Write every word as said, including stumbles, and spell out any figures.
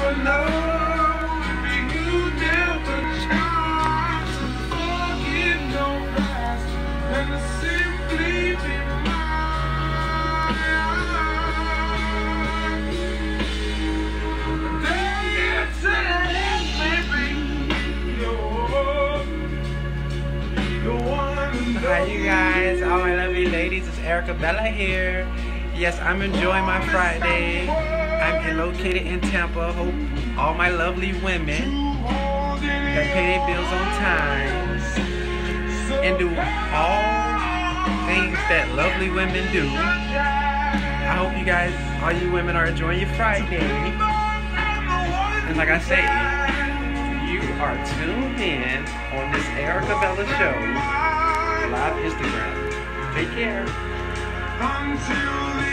Hi you guys, all my lovely ladies, it's EricaBella here. Yes, I'm enjoying my Friday. I'm located in Tampa. Hope all my lovely women that pay their bills on time and do all things that lovely women do. I hope you guys, all you women, are enjoying your Friday. And like I say, you are tuned in on this EricaBella show. Live Instagram. Take care. Until